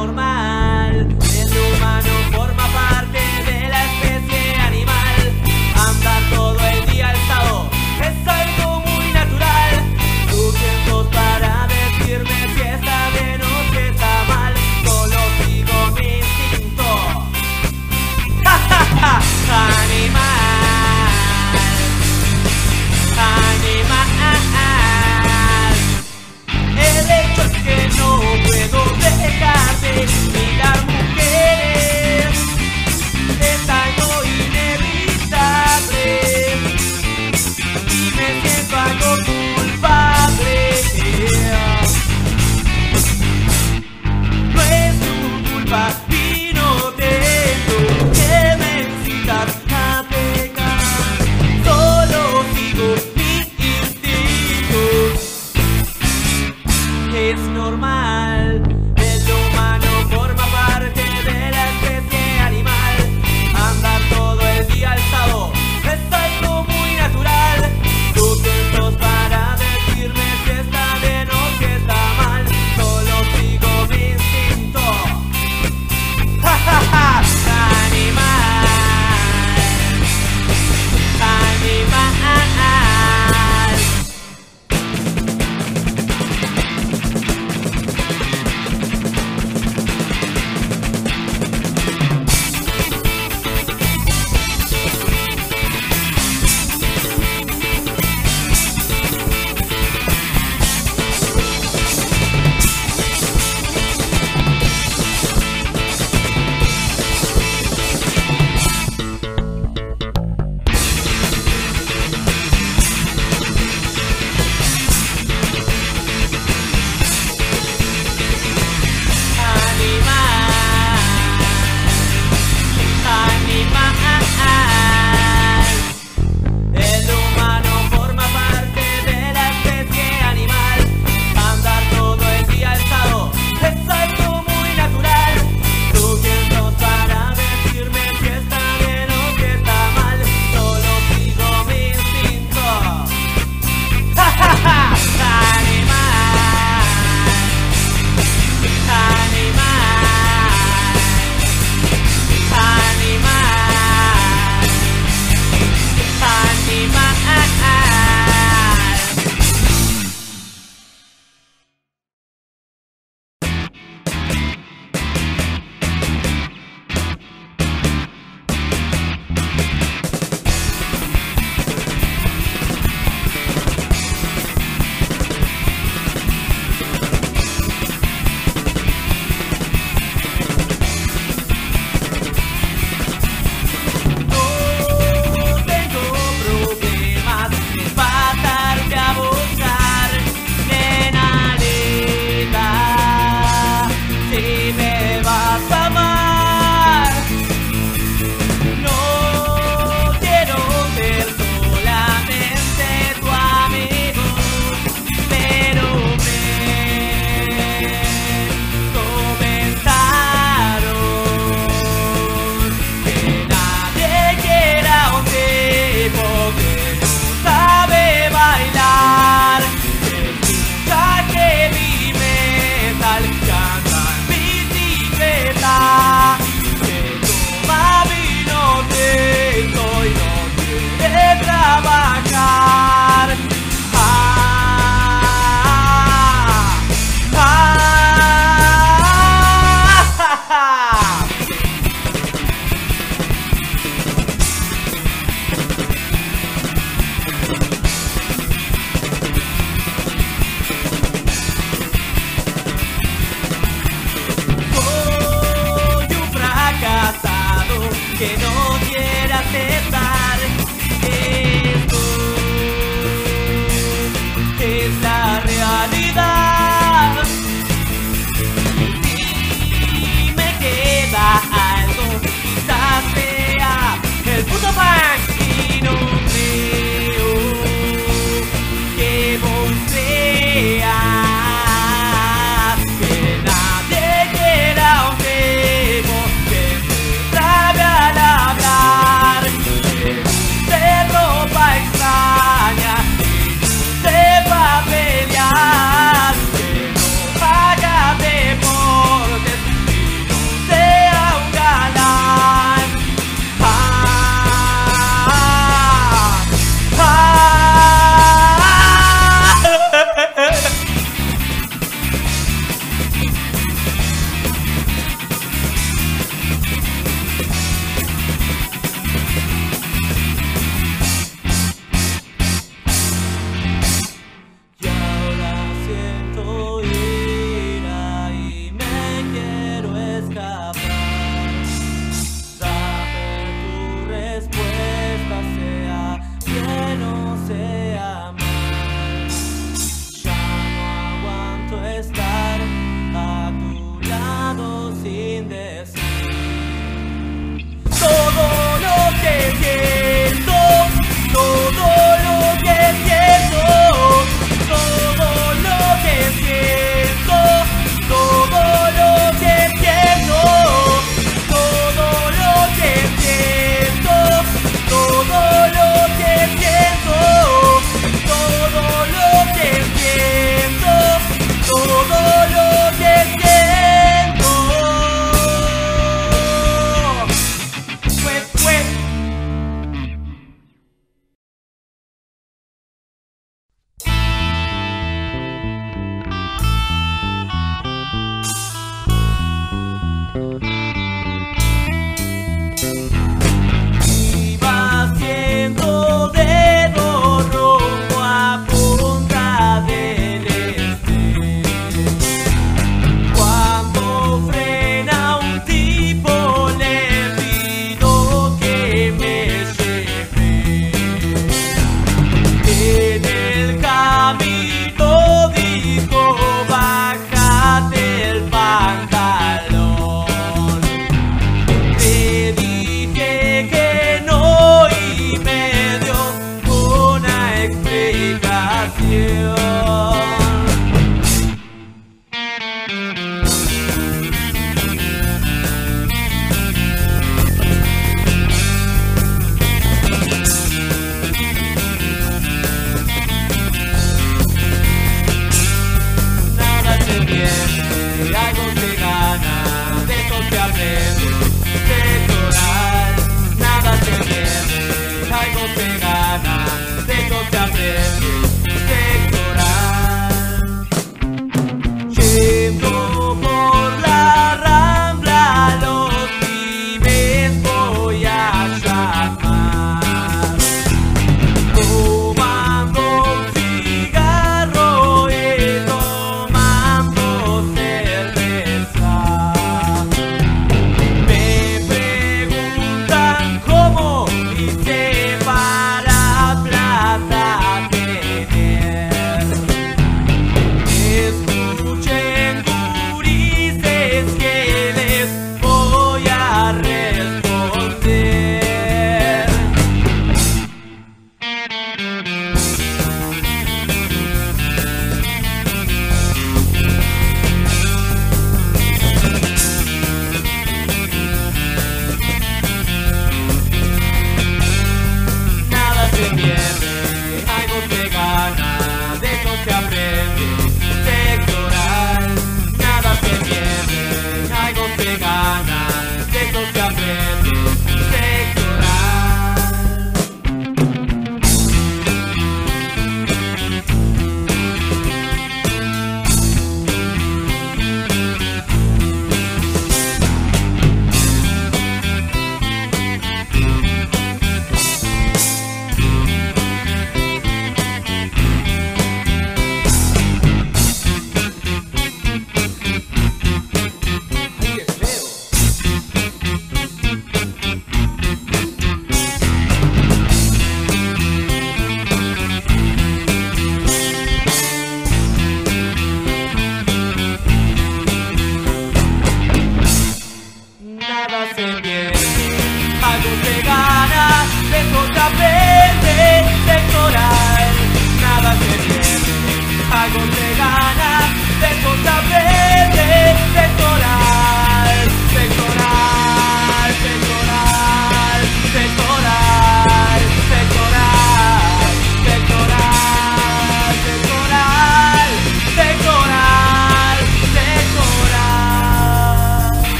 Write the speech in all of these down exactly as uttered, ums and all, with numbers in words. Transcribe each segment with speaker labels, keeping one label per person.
Speaker 1: normal. El humano forma parte de la especie animal. Andar todo el día alzado es algo muy natural. ¿Tú quién sos para decirme si está bien o si está mal? Solo sigo mi instinto. ¡Ja, ja, ja! Animal, animal. El hecho es que no puedo dejar de mirar mujeres. Es algo inevitable y me siento algo culpable. No es tu culpa y no tengo que me incitar a pecar. Solo sigo mi instinto. Es normal. El humano forma parte de la especie animal. Andar todo el día alzado es algo muy natural. ¿Tú quién sos para decirme si está bien o si está mal? Solo sigo mi instinto. ¡Ja, ja, ja! Animal, animal. Que no quiera aceptar esto, es la realidad. Si me queda algo, quizás sea el puto punk. Y no creo que vos creas que nadie quiera un tipo que se sabe al hablar.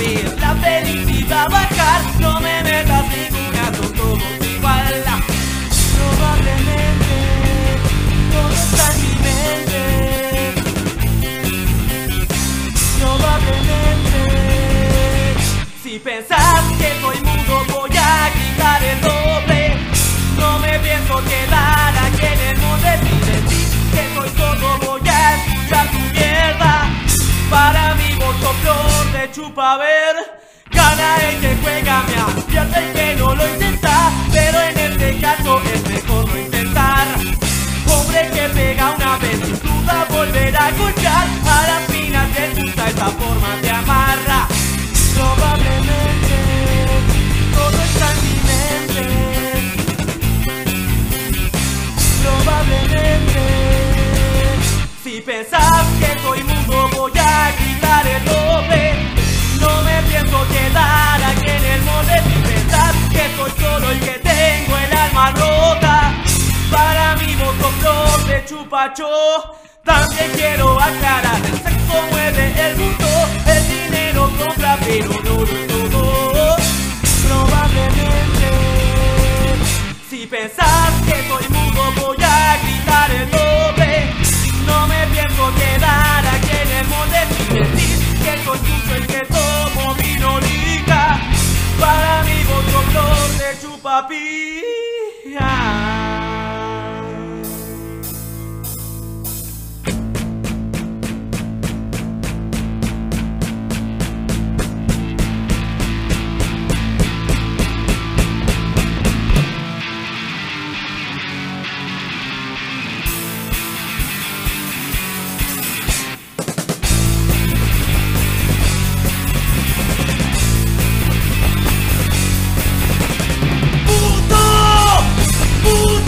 Speaker 1: ver la felicidad bajar. No me metas ninguna, son todos igual. Probablemente todo está en mi mente. Probablemente si pensás que soy mudo voy a gritar el doble. No me pienso quedar aquí en el monte. Si decís que soy sordo voy a escuchar tu mierda. Para mí vos sos flor de chupa ver. Gana el que juega, me advierte el que no lo intenta. Pero en este caso es mejor no intentar. Hombre que pega una vez sin duda volverá a golpear. A las finas les gusta esta forma de amarra. Probablemente todo está en mi mente. Probablemente si pensás que soy mudo voy a gritar el doble. No me pienso quedar aquí en el molde. Si pensás que soy solo y que tengo el alma rota. Para mí vos sos flor de chupacho. También quiero aclarar, el sexo mueve el mundo. El dinero compra pero no lo es todo. Probablemente si pensás que soy mudo voy a gritar el doble. No me pienso quedar aquí en el molde. Si decís que soy sucio y que tomo minorica. Para mí vos sos flor de chupapija.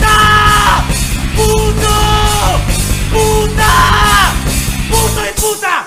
Speaker 1: ¡Puta!